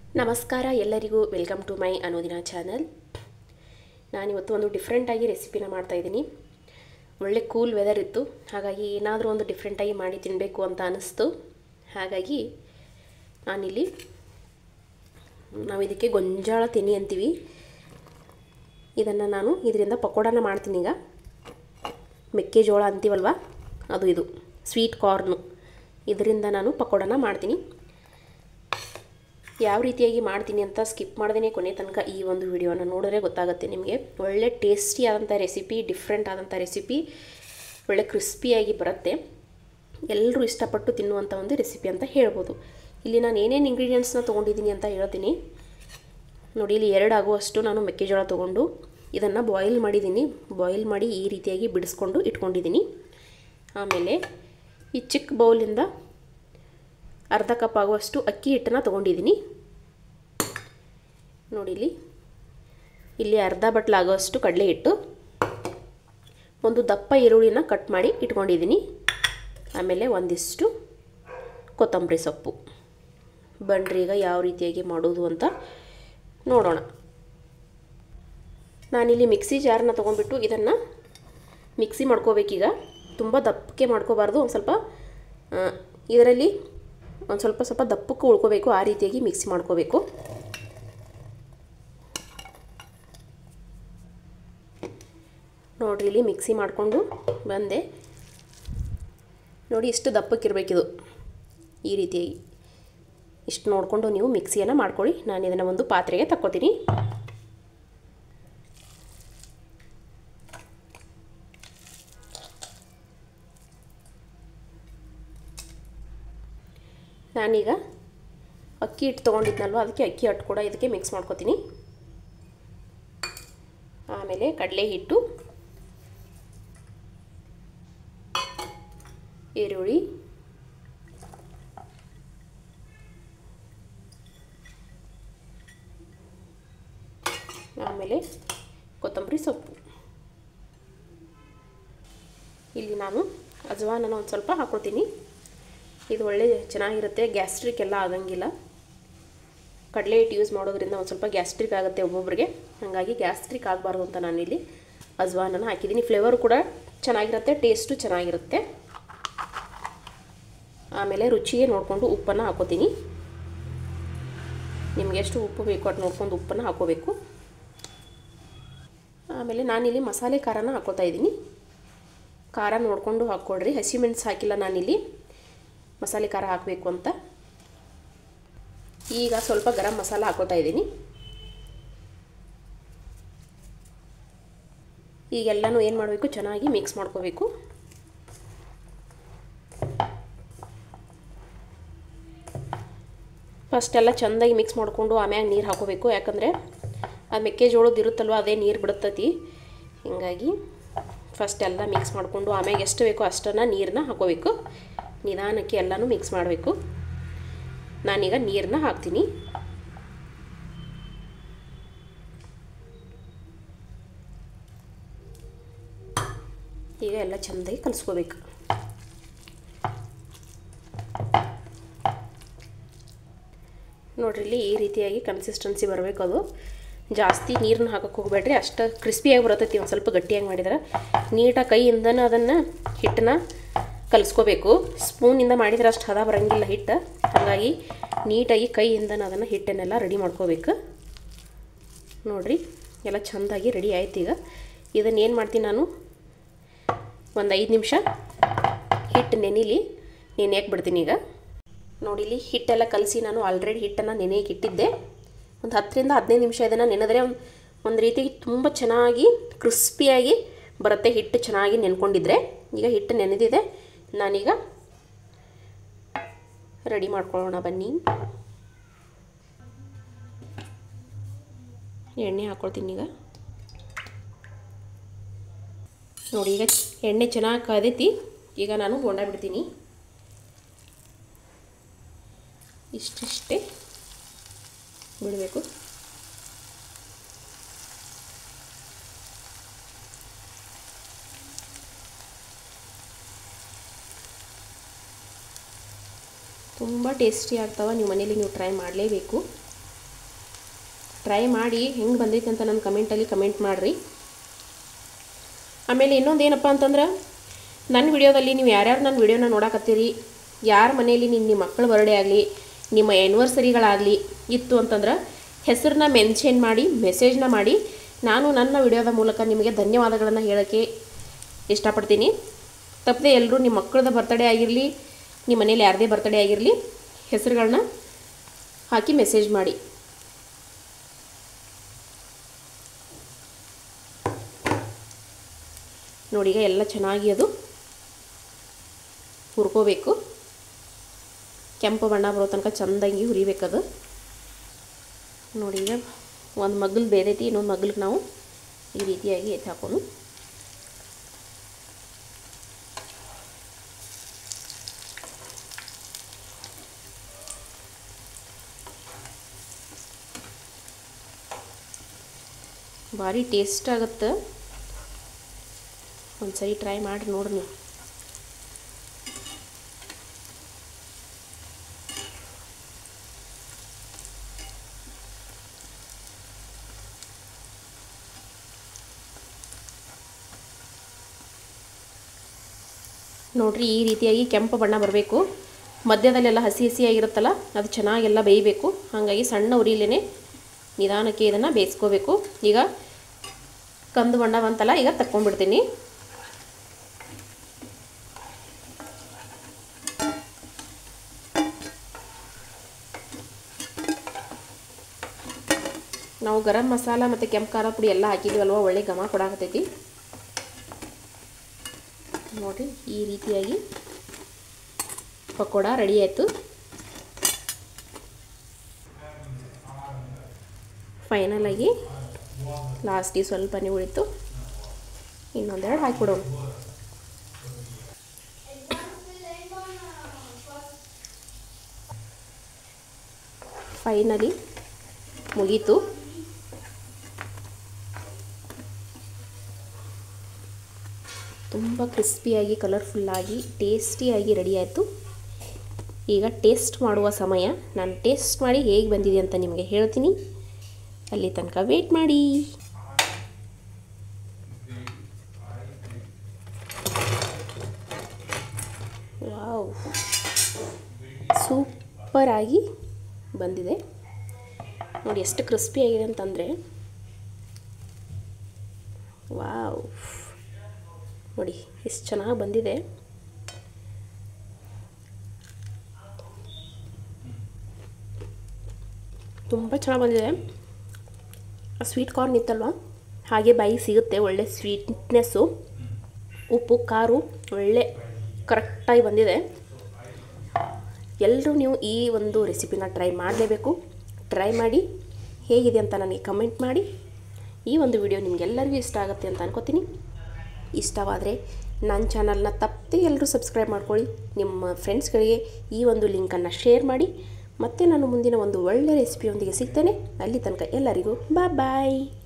ನಮಸ್ಕಾರ ಎಲ್ಲರಿಗೂ welcome to my ಅನುದಿನ ಚಾನಲ್. ನಾನಿವತ್ತು ಒಂದು ಡಿಫ್ರೆಂಟಾಗಿ ರೆಸಿಪಿನ ಮಾಡ್ತಾಯಿದ್ದೀನಿ. ಒಳ್ಳೆ ಕೂಲ್ ವೆದರ್ ಇತ್ತು, ಹಾಗಾಗಿ ಏನಾದರೂ ಒಂದು ಡಿಫ್ರೆಂಟಾಗಿ ಮಾಡಿ ತಿನ್ನಬೇಕು ಅಂತ ಅನ್ನಿಸ್ತು. ಹಾಗಾಗಿ ನಾವು ಇದಕ್ಕೆ ಗೊಂಜಾಳ ತೆನಿ ಅಂತೀವಿ. ಇದನ್ನು ನಾನು ಇದರಿಂದ ಪಕೋಡನ ಮಾಡ್ತೀನಿ. ಈಗ ಮೆಕ್ಕೆಜೋಳ ಅಂತೀವಲ್ವ, ಇದು ಸ್ವೀಟ್ ಕಾರ್ನು, ಇದರಿಂದ ನಾನು ಪಕೋಡನ ಮಾಡ್ತೀನಿ. ಯಾವ ರೀತಿಯಾಗಿ ಮಾಡ್ತೀನಿ ಅಂತ ಸ್ಕಿಪ್ ಮಾಡ್ದೇ ಕೊನೆ ತನಕ ಈ ಒಂದು ವಿಡಿಯೋನ ನೋಡಿದ್ರೆ ಗೊತ್ತಾಗುತ್ತೆ ನಿಮಗೆ. ಒಳ್ಳೆ ಟೇಸ್ಟಿ ಆದಂಥ ರೆಸಿಪಿ, ಡಿಫ್ರೆಂಟ್ ಆದಂಥ ರೆಸಿಪಿ, ಒಳ್ಳೆ ಕ್ರಿಸ್ಪಿಯಾಗಿ ಬರುತ್ತೆ. ಎಲ್ಲರೂ ಇಷ್ಟಪಟ್ಟು ತಿನ್ನುವಂಥ ಒಂದು ರೆಸಿಪಿ ಅಂತ ಹೇಳ್ಬೋದು. ಇಲ್ಲಿ ನಾನು ಏನೇನು ಇಂಗ್ರೀಡಿಯೆಂಟ್ಸ್ನ ತೊಗೊಂಡಿದ್ದೀನಿ ಅಂತ ಹೇಳ್ತೀನಿ ನೋಡಿ. ಇಲ್ಲಿ 2 ಆಗುವಷ್ಟು ನಾನು ಮೆಕ್ಕೆಜೋಳ ತೊಗೊಂಡು ಇದನ್ನು ಬಾಯ್ಲ್ ಮಾಡಿದ್ದೀನಿ. ಬಾಯ್ಲ್ ಮಾಡಿ ಈ ರೀತಿಯಾಗಿ ಬಿಡಿಸ್ಕೊಂಡು ಇಟ್ಕೊಂಡಿದ್ದೀನಿ. ಆಮೇಲೆ ಈ ಚಿಕ್ಕ ಬೌಲಿಂದ ಅರ್ಧ ಕಪ್ ಆಗುವಷ್ಟು ಅಕ್ಕಿ ಹಿಟ್ಟನ್ನು ತೊಗೊಂಡಿದ್ದೀನಿ ನೋಡಿ. ಇಲ್ಲಿ ಅರ್ಧ ಬಟ್ಲಾಗುವಷ್ಟು ಕಡಲೆ ಹಿಟ್ಟು, ಒಂದು ದಪ್ಪ ಈರುಳ್ಳಿನ ಕಟ್ ಮಾಡಿ ಇಟ್ಕೊಂಡಿದ್ದೀನಿ. ಆಮೇಲೆ ಒಂದಿಷ್ಟು ಕೊತ್ತಂಬರಿ ಸೊಪ್ಪು. ಬನ್ರಿ ಈಗ ಯಾವ ರೀತಿಯಾಗಿ ಮಾಡೋದು ಅಂತ ನೋಡೋಣ. ನಾನಿಲ್ಲಿ ಮಿಕ್ಸಿ ಜಾರನ್ನ ತೊಗೊಂಡ್ಬಿಟ್ಟು ಇದನ್ನು ಮಿಕ್ಸಿ ಮಾಡ್ಕೋಬೇಕೀಗ. ತುಂಬ ದಪ್ಪಕ್ಕೆ ಮಾಡ್ಕೋಬಾರ್ದು, ಒಂದು ಸ್ವಲ್ಪ ಇದರಲ್ಲಿ ಒಂದು ಸ್ವಲ್ಪ ದಪ್ಪಕ್ಕೆ ಉಳ್ಕೋಬೇಕು. ಆ ರೀತಿಯಾಗಿ ಮಿಕ್ಸಿ ಮಾಡ್ಕೋಬೇಕು. ನೋಡಿರಿ, ಇಲ್ಲಿ ಮಿಕ್ಸಿ ಮಾಡಿಕೊಂಡು ಬಂದೆ ನೋಡಿ. ಇಷ್ಟು ದಪ್ಪಕ್ಕಿರಬೇಕಿದು, ಈ ರೀತಿಯಾಗಿ. ಇಷ್ಟು ನೋಡಿಕೊಂಡು ನೀವು ಮಿಕ್ಸಿಯನ್ನು ಮಾಡ್ಕೊಳ್ಳಿ. ನಾನು ಇದನ್ನು ಒಂದು ಪಾತ್ರೆಗೆ ತಕ್ಕೋತೀನಿ. ನಾನೀಗ ಅಕ್ಕಿ ಹಿಟ್ಟು ತೊಗೊಂಡಿದ್ನಲ್ವ, ಅದಕ್ಕೆ ಅಕ್ಕಿ ಹಿಟ್ಟು ಕೂಡ ಇದಕ್ಕೆ ಮಿಕ್ಸ್ ಮಾಡ್ಕೊತೀನಿ. ಆಮೇಲೆ ಕಡಲೆ ಹಿಟ್ಟು, ಈರುಳ್ಳಿ, ಆಮೇಲೆ ಕೊತ್ತಂಬರಿ ಸೊಪ್ಪು. ಇಲ್ಲಿ ನಾನು ಅಜವಾನನ ಒಂದು ಸ್ವಲ್ಪ ಹಾಕ್ಕೊತೀನಿ. ಇದು ಒಳ್ಳೆ ಚೆನ್ನಾಗಿರುತ್ತೆ, ಗ್ಯಾಸ್ಟ್ರಿಕ್ ಎಲ್ಲ ಆಗಂಗಿಲ್ಲ. ಕಡಲೆ ಹಿಟ್ಟು ಯೂಸ್ ಮಾಡೋದ್ರಿಂದ ಒಂದು ಸ್ವಲ್ಪ ಗ್ಯಾಸ್ಟ್ರಿಕ್ ಆಗುತ್ತೆ ಒಬ್ಬೊಬ್ಬರಿಗೆ, ಹಾಗಾಗಿ ಗ್ಯಾಸ್ಟ್ರಿಕ್ ಆಗಬಾರ್ದು ಅಂತ ನಾನಿಲ್ಲಿ ಅಜವಾನನ ಹಾಕಿದ್ದೀನಿ. ಫ್ಲೇವರು ಕೂಡ ಚೆನ್ನಾಗಿರುತ್ತೆ, ಟೇಸ್ಟು ಚೆನ್ನಾಗಿರುತ್ತೆ. ಆಮೇಲೆ ರುಚಿಗೆ ನೋಡಿಕೊಂಡು ಉಪ್ಪನ್ನು ಹಾಕೋತೀನಿ. ನಿಮಗೆ ಎಷ್ಟು ಉಪ್ಪು ಬೇಕು ಅಷ್ಟು ನೋಡ್ಕೊಂಡು ಉಪ್ಪನ್ನು ಹಾಕೋಬೇಕು. ಆಮೇಲೆ ನಾನಿಲ್ಲಿ ಮಸಾಲೆ ಖಾರನ ಹಾಕೋತಾ ಇದ್ದೀನಿ. ಖಾರ ನೋಡಿಕೊಂಡು ಹಾಕ್ಕೊಡ್ರಿ. ಹಸಿಮೆಣಸು ಹಾಕಿಲ್ಲ ನಾನಿಲ್ಲಿ, ಮಸಾಲೆ ಖಾರ ಹಾಕಬೇಕು ಅಂತ. ಈಗ ಸ್ವಲ್ಪ ಗರಂ ಮಸಾಲ ಹಾಕೋತಾ ಇದ್ದೀನಿ. ಈಗೆಲ್ಲನೂ ಏನು ಮಾಡಬೇಕು, ಚೆನ್ನಾಗಿ ಮಿಕ್ಸ್ ಮಾಡ್ಕೋಬೇಕು. ಫಸ್ಟ್ ಎಲ್ಲ ಚೆಂದಾಗಿ ಮಿಕ್ಸ್ ಮಾಡಿಕೊಂಡು ಆಮ್ಯಾಗ ನೀರು ಹಾಕೋಬೇಕು. ಯಾಕಂದರೆ ಅದು ಮೆಕ್ಕೆಜೋಳದ್ದು ಇರುತ್ತಲ್ವ, ಅದೇ ನೀರು ಬಿಡುತ್ತತಿ. ಹೀಗಾಗಿ ಫಸ್ಟ್ ಎಲ್ಲ ಮಿಕ್ಸ್ ಮಾಡಿಕೊಂಡು ಆಮ್ಯಾಗ ಎಷ್ಟು ಬೇಕೋ ಅಷ್ಟನ್ನು ನೀರನ್ನ ಹಾಕೋಬೇಕು. ನಿಧಾನಕ್ಕೆ ಎಲ್ಲನೂ ಮಿಕ್ಸ್ ಮಾಡಬೇಕು. ನಾನೀಗ ನೀರನ್ನ ಹಾಕ್ತೀನಿ. ಈಗ ಎಲ್ಲ ಚೆಂದಾಗಿ ಕಲಿಸ್ಕೋಬೇಕು. ನೋಡ್ರಿ, ಇಲ್ಲಿ ಈ ರೀತಿಯಾಗಿ ಕನ್ಸಿಸ್ಟೆನ್ಸಿ ಬರಬೇಕು. ಅದು ಜಾಸ್ತಿ ನೀರನ್ನ ಹಾಕಕ್ಕೆ ಹೋಗಬೇಡ್ರಿ, ಅಷ್ಟು ಕ್ರಿಸ್ಪಿಯಾಗಿ ಬರತೈತಿ. ಒಂದು ಸ್ವಲ್ಪ ಗಟ್ಟಿಯಾಗಿ ಮಾಡಿದ್ರೆ ನೀಟಾಗಿ ಕೈಯಿಂದನೇ ಅದನ್ನು ಹಿಟ್ಟನ್ನ ಕಲಿಸ್ಕೋಬೇಕು. ಸ್ಪೂನಿಂದ ಮಾಡಿದರೆ ಅಷ್ಟು ಹದ ಬರೋಂಗಿಲ್ಲ ಹಿಟ್ಟು, ಹಾಗಾಗಿ ನೀಟಾಗಿ ಕೈಯಿಂದನೇ ಅದನ್ನು ಹಿಟ್ಟನ್ನೆಲ್ಲ ರೆಡಿ ಮಾಡ್ಕೋಬೇಕು. ನೋಡಿರಿ, ಎಲ್ಲ ಚೆಂದಾಗಿ ರೆಡಿ ಆಯ್ತು. ಈಗ ಇದನ್ನು ಏನು ಮಾಡ್ತೀನಿ, ನಾನು ಒಂದು 5 ನಿಮಿಷ ಹಿಟ್ಟು ನೆನೆಯಕ್ಕೆ ಬಿಡ್ತೀನಿ. ಈಗ ನೋಡಿ, ಇಲ್ಲಿ ಹಿಟ್ಟೆಲ್ಲ ಕಲಸಿ ನಾನು ಆಲ್ರೆಡಿ ಹಿಟ್ಟನ್ನು ನೆನೆಯಕ್ಕೆ ಇಟ್ಟಿದ್ದೆ. ಒಂದು 10 ರಿಂದ 15 ನಿಮಿಷ ಇದನ್ನು ನೆನೆದರೆ ಒಂದು ರೀತಿಯಾಗಿ ತುಂಬ ಚೆನ್ನಾಗಿ ಕ್ರಿಸ್ಪಿಯಾಗಿ ಬರುತ್ತೆ. ಹಿಟ್ಟು ಚೆನ್ನಾಗಿ ನೆನ್ಕೊಂಡಿದ್ರೆ. ಈಗ ಹಿಟ್ಟು ನೆನೆದಿದೆ, ನಾನೀಗ ರೆಡಿ ಮಾಡ್ಕೊಳ್ಳೋಣ ಬನ್ನಿ. ಎಣ್ಣೆ ಹಾಕ್ಕೊಳ್ತೀನಿ. ಈಗ ನೋಡಿ, ಈಗ ಎಣ್ಣೆ ಚೆನ್ನಾಗಿ ಕಾದೈತಿ. ಈಗ ನಾನು ಬೋಂಡ ಬಿಡ್ತೀನಿ. ಇಷ್ಟಿಷ್ಟೇ ಬಿಡಬೇಕು. ತುಂಬ ಟೇಸ್ಟಿ ಆಗ್ತಾವೆ. ನೀವು ಮನೇಲಿ ಟ್ರೈ ಮಾಡಲೇಬೇಕು. ಟ್ರೈ ಮಾಡಿ ಹೆಂಗೆ ಬಂದೈತೆ ಅಂತ ನನ್ನ ಕಮೆಂಟಲ್ಲಿ ಕಮೆಂಟ್ ಮಾಡಿರಿ. ಆಮೇಲೆ ಇನ್ನೊಂದು ಏನಪ್ಪ ಅಂತಂದ್ರೆ, ನನ್ನ ವಿಡಿಯೋದಲ್ಲಿ ನೀವು ಯಾರ್ಯಾರು ನನ್ನ ವಿಡಿಯೋನ ನೋಡಕತ್ತೀರಿ, ಯಾರ ಮನೆಯಲ್ಲಿ ನಿಮ್ಮ ಮಕ್ಕಳ ಬರ್ಡೇ ಆಗಲಿ, ನಿಮ್ಮ ಆ್ಯನಿವರ್ಸರಿಗಳಾಗಲಿ ಇತ್ತು ಅಂತಂದ್ರೆ ಹೆಸರನ್ನ ಮೆನ್ಷನ್ ಮಾಡಿ ಮೆಸೇಜ್ನ ಮಾಡಿ, ನಾನು ನನ್ನ ವಿಡಿಯೋದ ಮೂಲಕ ನಿಮಗೆ ಧನ್ಯವಾದಗಳನ್ನು ಹೇಳೋಕ್ಕೆ ಇಷ್ಟಪಡ್ತೀನಿ. ತಪ್ಪದೆ ಎಲ್ಲರೂ ನಿಮ್ಮ ಮಕ್ಕಳದ ಬರ್ತಡೇ ಆಗಿರಲಿ, ನಿಮ್ಮ ಮನೇಲಿ ಯಾರದೇ ಬರ್ತಡೇ ಆಗಿರಲಿ, ಹೆಸರುಗಳನ್ನ ಹಾಕಿ ಮೆಸೇಜ್ ಮಾಡಿ. ನೋಡಿ, ಈಗ ಎಲ್ಲ ಚೆನ್ನಾಗಿ ಅದು ಹುರ್ಕೋಬೇಕು. ಕೆಂಪು ಬಣ್ಣ ಬರೋ ತನಕ ಚೆಂದಾಗಿ ಹುರಿಬೇಕದು. ನೋಡಿ, ಈಗ ಒಂದು ಮಗ್ಗಲು ಬೇದೈತಿ, ಇನ್ನೊಂದು ಮಗ್ಲಿಗೆ ನಾವು ಈ ರೀತಿಯಾಗಿ ಎತ್ತಿ ಹಾಕೋನು. ಭಾರಿ ಟೇಸ್ಟ್ ಆಗುತ್ತೆ. ಒಂದ್ಸರಿ ಟ್ರೈ ಮಾಡಿ ನೋಡ್ರಿ ನೀವು. ನೋಡ್ರಿ, ಈ ರೀತಿಯಾಗಿ ಕೆಂಪು ಬಣ್ಣ ಬರಬೇಕು. ಮಧ್ಯದಲ್ಲೆಲ್ಲ ಹಸಿ ಹಸಿಯಾಗಿರುತ್ತಲ್ಲ, ಅದು ಚೆನ್ನಾಗೆಲ್ಲ ಬೇಯಬೇಕು. ಹಾಗಾಗಿ ಸಣ್ಣ ಉರಿಲೇನೆ ನಿಧಾನಕ್ಕೆ ಇದನ್ನು ಬೇಯಿಸ್ಕೋಬೇಕು. ಈಗ ಕಂದು ಬಣ್ಣ ಬಂತಲ್ಲ, ಈಗ ತಕ್ಕೊಂಡ್ಬಿಡ್ತೀನಿ. ನಾವು ಗರಂ ಮಸಾಲ ಮತ್ತು ಕೆಂಪು ಖಾರ ಪುಡಿ ಎಲ್ಲ ಹಾಕಿದ್ವಲ್ವ, ಒಳ್ಳೆ ಘಮ ಕೊಡಾಕತ್ತೈತಿ. ನೋಡಿ, ಈ ರೀತಿಯಾಗಿ ಪಕೋಡ ರೆಡಿ ಆಯಿತು. ಫೈನಲಾಗಿ ಲಾಸ್ಟಿಗೆ ಸ್ವಲ್ಪನೇ ಉಳಿತು, ಇನ್ನೊಂದೆರಡು ಹಾಕಿಬಿಡೋಣ. ಫೈನಲಿ ಮುಗೀತು. ತುಂಬ ಕ್ರಿಸ್ಪಿಯಾಗಿ, ಕಲರ್ಫುಲ್ಲಾಗಿ, ಟೇಸ್ಟಿಯಾಗಿ ರೆಡಿ ಆಯಿತು. ಈಗ ಟೇಸ್ಟ್ ಮಾಡುವ ಸಮಯ. ನಾನು ಟೇಸ್ಟ್ ಮಾಡಿ ಹೇಗೆ ಬಂದಿದೆ ಅಂತ ನಿಮಗೆ ಹೇಳ್ತೀನಿ. ಅಲ್ಲಿ ತನಕ ವೇಟ್ ಮಾಡಿ. ವಾವ್, ಸೂಪರಾಗಿ ಬಂದಿದೆ. ನೋಡಿ ಎಷ್ಟು ಕ್ರಿಸ್ಪಿಯಾಗಿದೆ ಅಂತಂದರೆ, ವಾವ್, ನೋಡಿ ಎಷ್ಟು ಚೆನ್ನಾಗಿ ಬಂದಿದೆ. ತುಂಬ ಚೆನ್ನಾಗಿ ಬಂದಿದೆ. ಸ್ವೀಟ್ ಕಾರ್ನ್ ಇತ್ತಲ್ವ, ಹಾಗೆ ಬಾಯಿಗೆ ಸಿಗುತ್ತೆ. ಒಳ್ಳೆ ಸ್ವೀಟ್ನೆಸ್ಸು, ಉಪ್ಪು ಖಾರು ಒಳ್ಳೆ ಕರೆಕ್ಟಾಗಿ ಬಂದಿದೆ. ಎಲ್ಲರೂ ನೀವು ಈ ಒಂದು ರೆಸಿಪಿನ ಟ್ರೈ ಮಾಡಲೇಬೇಕು. ಟ್ರೈ ಮಾಡಿ ಹೇಗಿದೆ ಅಂತ ನನಗೆ ಕಮೆಂಟ್ ಮಾಡಿ. ಈ ಒಂದು ವಿಡಿಯೋ ನಿಮಗೆಲ್ಲರಿಗೂ ಇಷ್ಟ ಆಗುತ್ತೆ ಅಂತ ಅನ್ಕೋತೀನಿ. ಇಷ್ಟವಾದರೆ ನನ್ನ ಚಾನಲ್ನ ತಪ್ಪದೆ ಎಲ್ಲರೂ ಸಬ್ಸ್ಕ್ರೈಬ್ ಮಾಡ್ಕೊಳ್ಳಿ. ನಿಮ್ಮ ಫ್ರೆಂಡ್ಸ್ಗಳಿಗೆ ಈ ಒಂದು ಲಿಂಕನ್ನು ಶೇರ್ ಮಾಡಿ. ಮತ್ತೆ ನಾನು ಮುಂದಿನ ಒಂದು ಒಳ್ಳೆಯ ರೆಸಿಪಿಯೊಂದಿಗೆ ಸಿಗ್ತೇನೆ. ಅಲ್ಲಿ ತನಕ ಎಲ್ಲರಿಗೂ ಬಾಯ್.